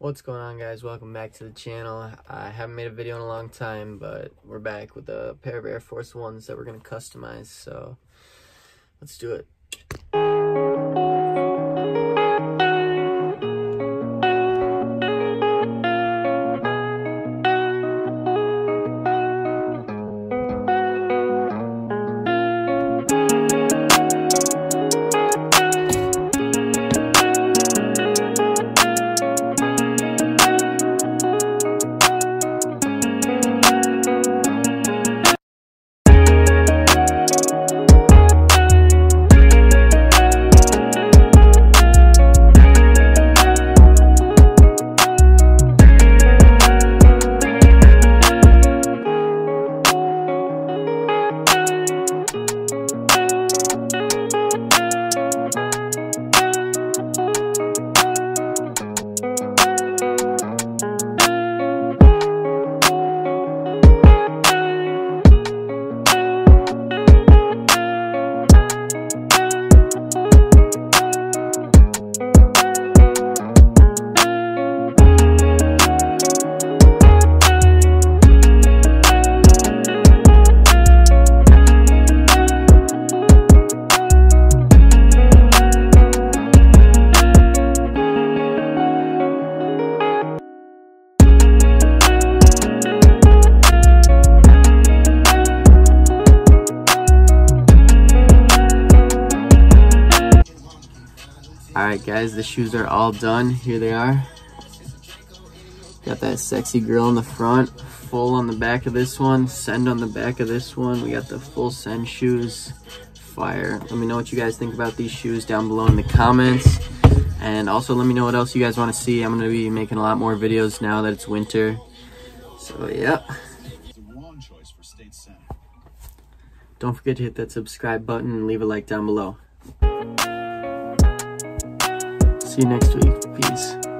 What's going on, guys? Welcome back to the channel. I haven't made a video in a long time, but we're back with a pair of Air Force Ones that we're going to customize, so let's do it. Alright guys, the shoes are all done. Here they are. Got that sexy girl in the front, full on the back of this one, send on the back of this one. We got the full send shoes. Fire. Let me know what you guys think about these shoes down below in the comments. And also let me know what else you guys want to see. I'm going to be making a lot more videos now that it's winter. So yeah. Don't forget to hit that subscribe button and leave a like down below. See you next week. Peace.